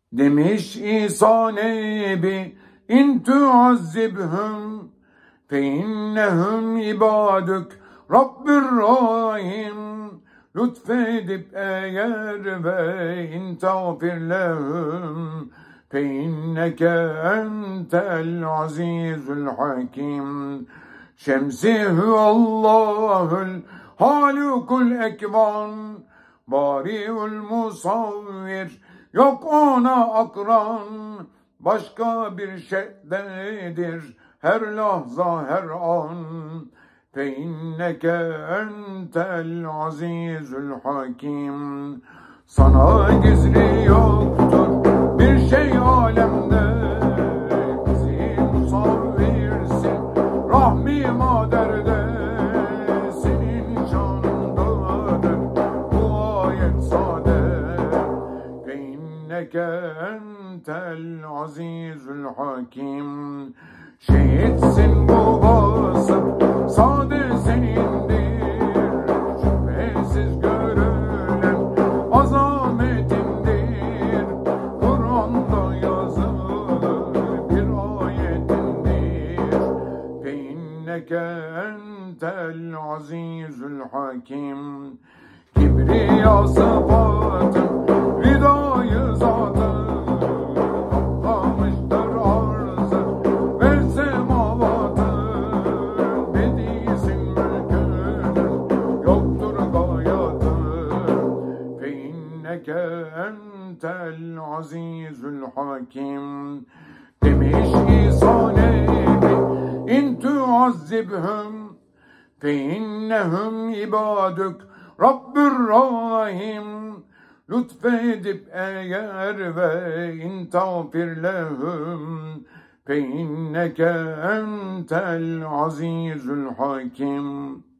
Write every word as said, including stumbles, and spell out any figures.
Demiş İsa Nebi, in tuazzibhum fe innehum ibaduk Rabbir Rahim. Lütfedip eğer ve in tağfir lehum fe inneke entel azizul hakim. Şemsi huallahul halikul ekvan, bari'ul musavvir, yok ona akran. Başka bir şeydedir her lahza her an. Fe inneke entel azizul hakim. Sana gizli yoktur bir şey alemde, bizi musavvirsin rahmi maderde. Senin şanındadır bu ayet sade. Fe inneke entel azizul hakim. Şehitsin bu vasıf sade senindir, şüphesiz görülen azametindir. Kur'an'da yazılı bir ayetindir. Fe inneke entel azizul hakim. Kibriya sıfatın ridayı zatı kaplamıştır arzı ve semavatı. Bedisin mülkünün yoktur gayatı. Fe inneke entel azizul hakim. Demiş İsa Nebi, in tuazzibhum fe innehum ibaduk Rabbir Rahim. Lütfedip eğer ve in tağfir lehum fe inneke entel azizul hakim.